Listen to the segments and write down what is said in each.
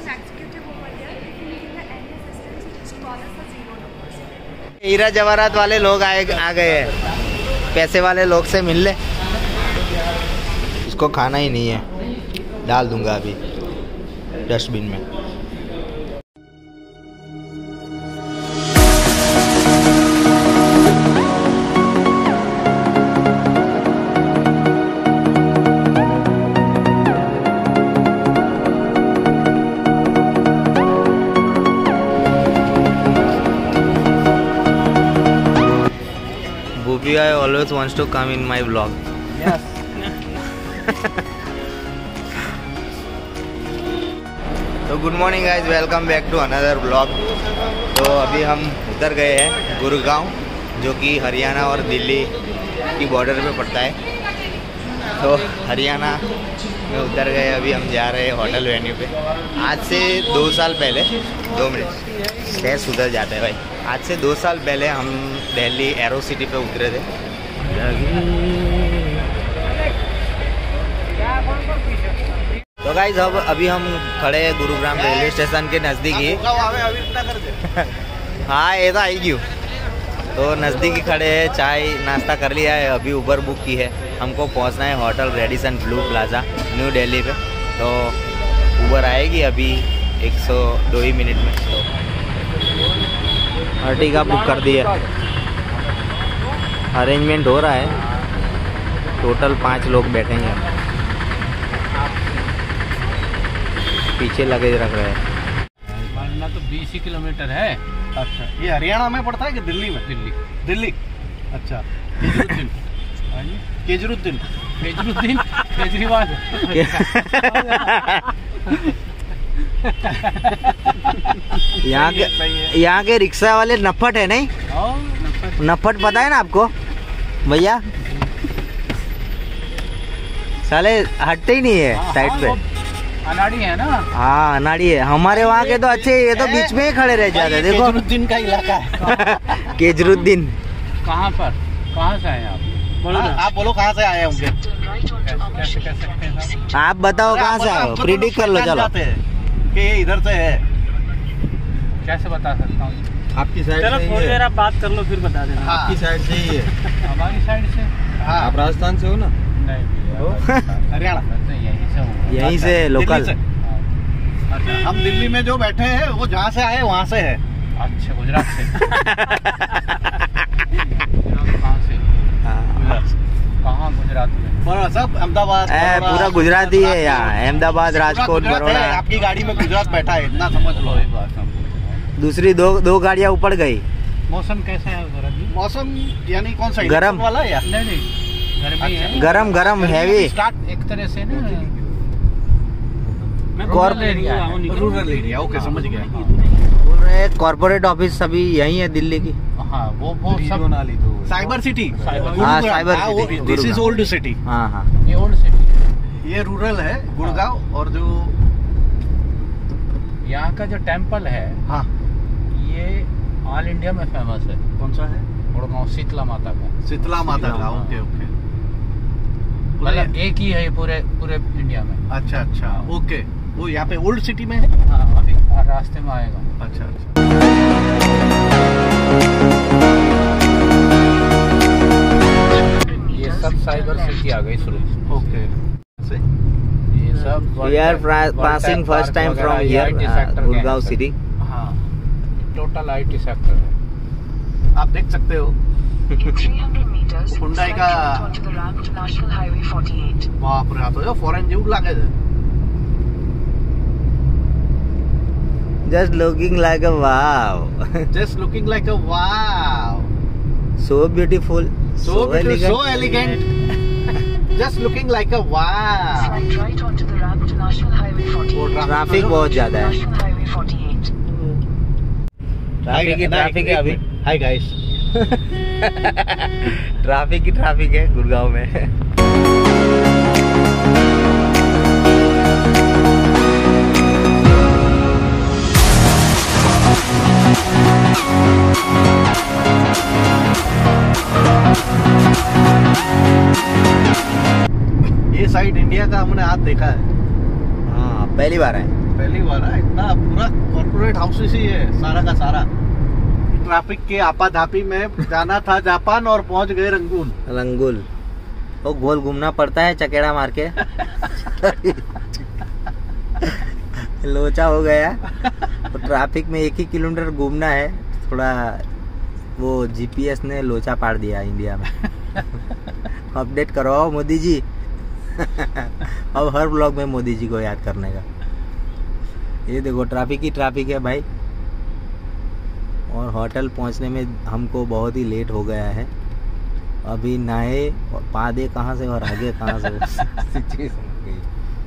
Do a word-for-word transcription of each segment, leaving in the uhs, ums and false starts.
हीरा जवाहरात वाले लोग आए आ गए हैं, पैसे वाले लोग से मिल ले। इसको खाना ही नहीं है, डाल दूंगा अभी डस्टबिन में। Booby I always wants to come in my vlog. Yes. तो good morning guys, welcome back to another blog. तो अभी हम उतर गए हैं गुड़गांव, जो कि हरियाणा और दिल्ली की बॉर्डर पे पड़ता है। तो हरियाणा में उतर गए, अभी हम जा रहे हैं होटल वेन्यू पे। आज से दो साल पहले, दो मिनट छः सुधर जाते हैं भाई। आज से दो साल पहले हम दिल्ली एरो सिटी पे उतरे थे। तो गाइस अब अभी हम खड़े हैं गुरुग्राम रेलवे स्टेशन के नज़दीक ही। हाँ ये तो आई क्यों, तो नज़दीक ही खड़े हैं, चाय नाश्ता कर लिया है, अभी उबर बुक की है। हमको पहुंचना है hotel Radisson Blu Plaza New Delhi पे। तो उबर आएगी अभी एक सौ दो ही मिनट में। तो अर्टिगा बुक कर दी है, अरेंजमेंट हो रहा है। टोटल पाँच लोग बैठेंगे, पीछे लगेज रख रहे हैं। मानना तो बीस ही किलोमीटर है। अच्छा, ये हरियाणा में पड़ता है कि दिल्ली में? दिल्ली दिल्ली। अच्छा, केजरुद्दीन केजरुद्दीन केजरुद्दीन केजरीवाल। यहाँ के यहाँ के रिक्शा वाले नफट है नहीं? नफट। नफट पता है ना आपको भैया? साले हटते ही नहीं है साइड पे। अनाड़ी है ना? हाँ अनाड़ी है। हमारे वहाँ के तो अच्छे, ये तो बीच में ही खड़े रह जाते हैं। देखो केजरुद्दीन का इलाका है। केजरुद्दीन कहाँ पर, कहाँ से आए आप? बोलो ना। आप बोलो कहाँ से आए होंगे? कैसे कह सकते हैं साहब? आप बताओ कहाँ से आए हो, प्रिडिक्ट कर लो। चलो कि ये इधर से है, कैसे बता सकता हूँ? आपकी साइड चलो थोड़ी देर आप बात कर लो फिर बता देना। हाँ। आपकी साइड से ही है। हमारी साइड से? हाँ। आप राजस्थान से हो ना? नहीं, हरियाणा। यहीं से हूँ। यहीं से लोकल। अच्छा, हम दिल्ली में जो बैठे हैं वो जहाँ से आए वहाँ से है। अच्छा, गुजरात से। कहाँ से? कहाँ गुजरात में? सब अहमदाबाद, पूरा गुजरात ही है यहाँ। अहमदाबाद, राजकोट, बड़ौदा। आपकी गाड़ी में गुजरात बैठा है, इतना समझ लो। दूसरी दो दो गाड़ियाँ ऊपर गई। मौसम कैसा है उधर अभी? मौसम यानी कौन सा, गरम वाला या नहीं नहीं गर्मी है। गरम गरम हैवी स्टार्ट एक तरह से ना रूरल एरिया है। Rural area. ओके, समझ गया। बोल रहे हैं कॉर्पोरेट ऑफिस सभी यही है दिल्ली की। हाँ वो वो सब साइबर सिटी। हाँ cyber city, this is old city. हाँ हाँ ये ओल्ड सिटी है। ये रूरल है गुड़गांव। और जो यहाँ का जो टेम्पल है, हाँ, ये ऑल इंडिया में फेमस है। कौन सा है? गुड़गांव शीतला माता का। शीतला माता का। ओके ओके, मतलब एक ही है पूरे पूरे इंडिया में। अच्छा अच्छा, ओके। वो यहाँ पे ओल्ड सिटी में है। हाँ, अभी रास्ते में आएगा। अच्छा अच्छा। ये सब साइबर सिटी आ गई शुरू। ओके, ये सब we are passing first time from here Gurgaon city. हाँ, टोटल आईटी सेक्टर है। आप देख सकते हो हुंडई का। बाप रे, तो जो फॉरेन जेव लागे છે। Just looking like a wow. Just looking like a wow. So beautiful. So, so beautiful, so elegant. Just looking like a wow. Right onto the ramp to National Highway forty-eight. Traffic बहुत ज्यादा है। National Highway forty-eight. Traffic ही traffic है अभी। Hi guys. Traffic ही traffic है गुड़गांव में। ये साइड इंडिया का हमने हाथ देखा है। हाँ, पहली बार आए? पहली बार है। इतना पूरा कॉर्पोरेट हाउस ही है सारा का सारा। ट्रैफिक के आपाधापी में जाना था जापान और पहुंच गए रंगून। रंगून वो गोल घूमना पड़ता है चकेड़ा मार के। लोचा हो गया। तो ट्रैफिक में एक ही किलोमीटर घूमना है। थोड़ा वो जीपीएस ने लोचा पाड़ दिया इंडिया में। अपडेट करवाओ मोदी जी। अब हर ब्लॉग में मोदी जी को याद करने का। ये देखो ट्रैफिक ही ट्रैफिक है भाई। और होटल पहुंचने में हमको बहुत ही लेट हो गया है। अभी नहाए और पादे कहाँ से और आगे कहाँ से सिचुएशन हो गई।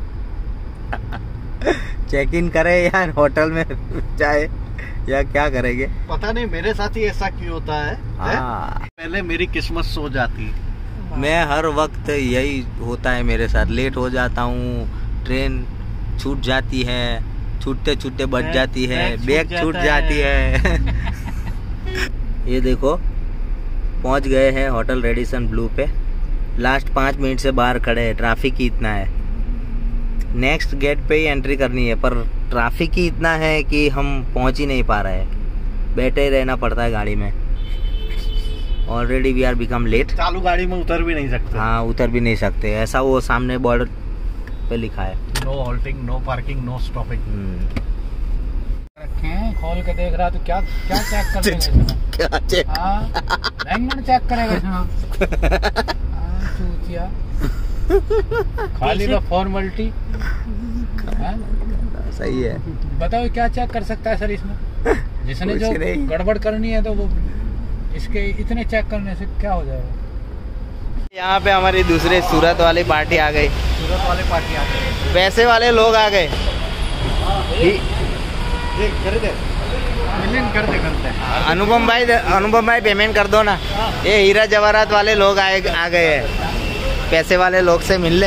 चेक इन करे यार होटल में जाए या क्या करेंगे पता नहीं। मेरे साथ ही ऐसा क्यों होता है, है? पहले मेरी किस्मत सो जाती। मैं हर वक्त यही होता है मेरे साथ। लेट हो जाता हूँ, ट्रेन छूट जाती है, छूटते छूटते बच जाती है, बैग छूट जाती है। ये देखो पहुंच गए हैं होटल रेडिसन ब्लू पे। लास्ट पाँच मिनट से बाहर खड़े हैं। ट्रैफिक ही इतना है। नेक्स्ट गेट पे ही एंट्री करनी है पर ट्रैफिक ही इतना है कि हम पहुंच ही नहीं पा रहे हैं। बैठे ही रहना पड़ता है गाड़ी में। Already we are become late. चालू गाड़ी में उतर भी नहीं सकते। हाँ उतर भी नहीं सकते। ऐसा वो सामने बॉर्डर पे लिखा है no halting, no parking, no stopping. रखे हैं खोल के देख रहा तो क्या क्या चेक कर लेगा? क्या चेक? हाँ बैंगन चेक करेगा इसमें। चूतिया खाली का फॉर्मेलिटी। सही है। बताओ क्या चेक कर सकता है सर इसमें? जिसने कुछ जो नहीं। गड़बड़ करनी है तो वो इसके इतने चेक करने से क्या हो जाएगा? यहाँ पे हमारी दूसरी सूरत वाली पार्टी आ गई। सूरत वाले पार्टी आ गए। पैसे वाले लोग आ गए। कर दे मिलियन कर दे करते हैं। अनुपम भाई अनुपम भाई पेमेंट कर दो ना। ये हीरा जवाहरात वाले लोग आए आ गए हैं। पैसे वाले लोग से मिल ले।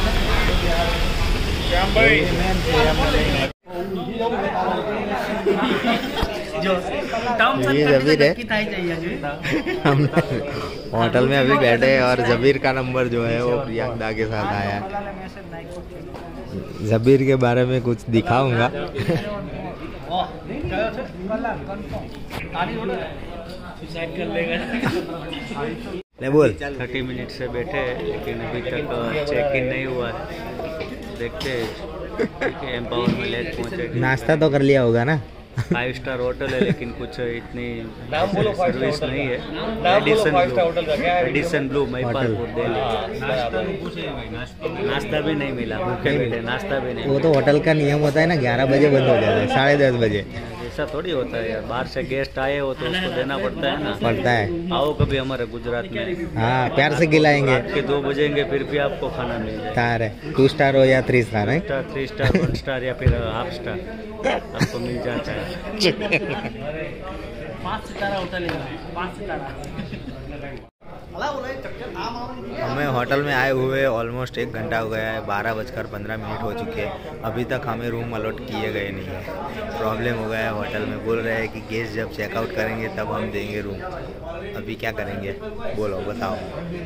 ये जबीर है। हम होटल में अभी बैठे हैं और जबीर का नंबर जो है वो प्रियंका के साथ आया है। जबीर के बारे में कुछ दिखाऊंगा। ले बोल। थर्टी मिनट से बैठे लेकिन अभी तक चेक इन नहीं हुआ है। देखते हैं एम्पावर में लेट पहुँचेगी। नाश्ता तो कर लिया होगा ना? फाइव स्टार होटल है लेकिन कुछ इतनी सर्विस नहीं है। Radisson Blu, Radisson Blu Mahipalpur Delhi. नाश्ता भी नहीं मिला। भूखे मिले, नाश्ता भी नहीं। वो तो होटल का नियम होता है ना, ग्यारह बजे बंद हो जाता है, साढ़े दस बजे। ऐसा थोड़ी होता है यार। बाहर से गेस्ट आए हो तो उसको देना पड़ता है ना। पड़ता है। आओ कभी हमारे गुजरात में। हाँ प्यार से खिलाएंगे। रात के दो बजेंगे फिर भी आपको खाना मिल जाएगा। तार है टू स्टार हो या थ्री स्टार है। Star, three star, one star या फिर हाफ स्टार आपको मिल जाता है। पाँच सितारा होटल है। पाँच सितारा। हमें होटल में आए हुए ऑलमोस्ट एक घंटा हो गया है। बारह बजकर पंद्रह मिनट हो चुके हैं। अभी तक हमें रूम अलॉट किए गए नहीं है। प्रॉब्लम हो गया है होटल में। बोल रहे हैं कि गेस्ट जब चेकआउट करेंगे तब हम देंगे रूम। अभी क्या करेंगे बोलो बताओ।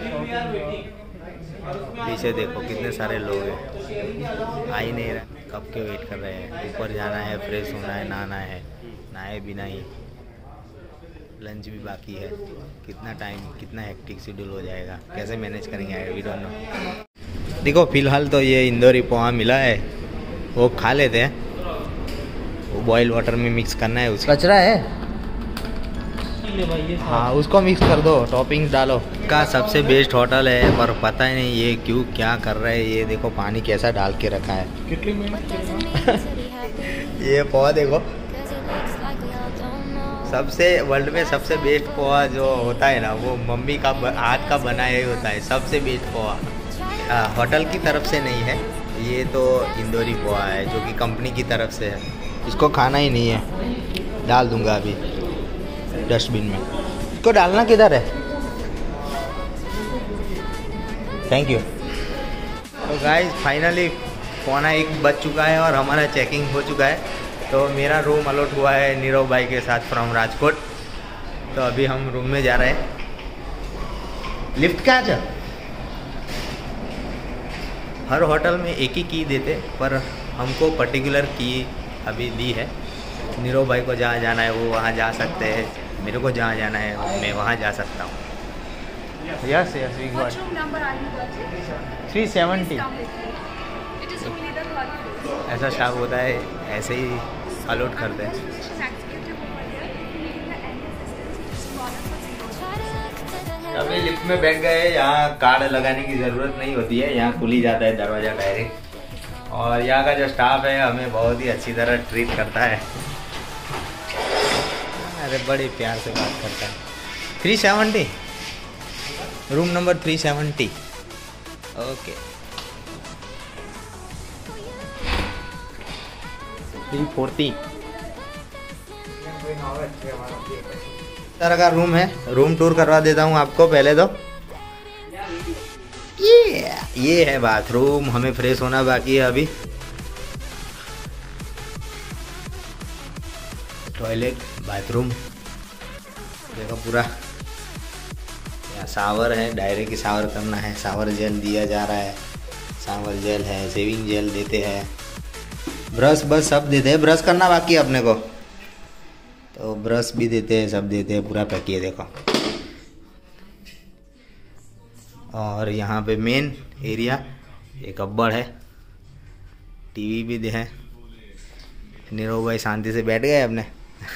पीछे देखो कितने सारे लोग हैं। आ ही नहीं रहे। कब के वेट कर रहे हैं। ऊपर जाना है, फ्रेश होना है, नहाना है। नहाए बिना ही लंच भी बाकी है। कितना टाइम, कितना हेक्टिक शेड्यूल हो जाएगा, कैसे मैनेज करेंगे वी डोंट नो। देखो फिलहाल तो ये इंदौरी पोहा मिला है, वो खा लेते हैं। वो बॉयल वाटर में मिक्स करना है। उसका कचरा है। हाँ उसको मिक्स कर दो, टॉपिंग्स डालो। का सबसे बेस्ट होटल है पर पता ही नहीं ये क्यों क्या कर रहे हैं। ये देखो पानी कैसा डाल के रखा है। ये पोहा देखो, सबसे वर्ल्ड में सबसे बेस्ट पोहा जो होता है ना वो मम्मी का हाथ का बनाया ही होता है। सबसे बेस्ट पोहा होटल की तरफ से नहीं है, ये तो इंदौरी पोहा है जो कि कंपनी की तरफ से है। इसको खाना ही नहीं है, डाल दूंगा अभी डस्टबिन में। इसको डालना किधर है? Thank you. तो गाइस फाइनली पौना एक बज चुका है और हमारा चेकिंग हो चुका है। तो मेरा रूम अलॉट हुआ है नीरव भाई के साथ फ्रॉम राजकोट। तो अभी हम रूम में जा रहे हैं। लिफ्ट क्या है? हर होटल में एक ही की देते पर हमको पर्टिकुलर की अभी दी है। नीरव भाई को जहाँ जाना है वो वहाँ जा सकते हैं, मेरे को जहाँ जाना है मैं वहाँ जा सकता हूँ। Yes yes we got three seventy. ऐसा शाप होता है, ऐसे ही अलॉट करते हैं। अभी लिफ्ट में बैठ गए, यहाँ कार्ड लगाने की ज़रूरत नहीं होती है, यहाँ खुल ही जाता है दरवाज़ा डायरेक्ट। और यहाँ का जो स्टाफ है हमें बहुत ही अच्छी तरह ट्रीट करता है, अरे बड़े प्यार से बात करता है। Three seventy room number three seventy. Okay three forty तरह का रूम है। रूम टूर करवा देता हूँ आपको पहले तो। ये ये है बाथरूम, हमें फ्रेश होना बाकी है अभी। टॉयलेट, बाथरूम देखो पूरा। यहाँ शावर है, डायरेक्ट शावर करना है, शावर जेल दिया जा रहा है, शावर जेल है, शेविंग जेल देते हैं, ब्रश बस सब देते हैं। ब्रश करना बाकी है अपने को तो ब्रश भी देते हैं, सब देते हैं, पूरा पैक है देखो। और यहाँ पे मेन एरिया एक अब्बड़ है, टीवी भी दे है। नीरव भाई शांति से बैठ गए अपने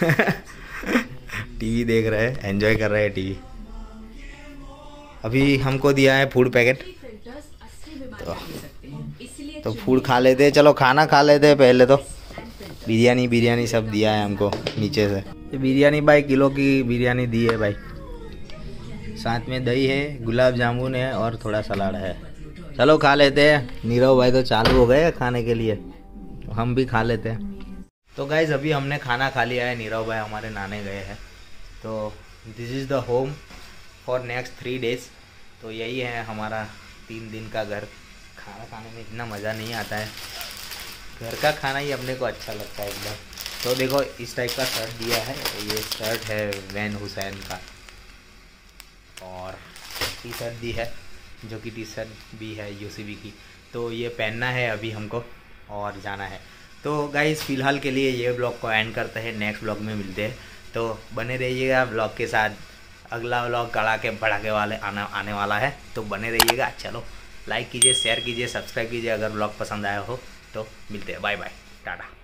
टीवी देख रहे हैं, एंजॉय कर रहे हैं टीवी। अभी हमको दिया है फूड पैकेट, तो, तो फूड खा लेते हैं। चलो खाना खा लेते हैं पहले तो। बिरयानी बिरयानी सब दिया है हमको नीचे से। ये बिरयानी भाई किलो की बिरयानी दी है भाई, साथ में दही है, गुलाब जामुन है और थोड़ा सलाद है। चलो खा लेते हैं। नीरव भाई तो चालू हो गए खाने के लिए, तो हम भी खा लेते हैं। तो गाइज अभी हमने खाना खा लिया है, नीरव भाई हमारे नाने गए हैं। तो this is the home for next three days. तो यही है हमारा तीन दिन का घर। खाना खाने में इतना मज़ा नहीं आता है, घर का खाना ही अपने को अच्छा लगता है एकदम। तो देखो इस टाइप का शर्ट दिया है, ये शर्ट है वैन हुसैन का, और टी शर्ट दी है जो कि टी शर्ट भी है यूसीबी की। तो ये पहनना है अभी हमको और जाना है। तो गाइस फ़िलहाल के लिए ये ब्लॉग को एंड करते हैं, नेक्स्ट ब्लॉग में मिलते हैं। तो बने रहिएगा ब्लॉग के साथ, अगला ब्लॉग कड़ाके भड़ाके वाले आना आने वाला है, तो बने रहिएगा। चलो लाइक कीजिए, शेयर कीजिए, सब्सक्राइब कीजिए अगर ब्लॉग पसंद आया हो तो। मिलते हैं, बाय बाय, टाटा।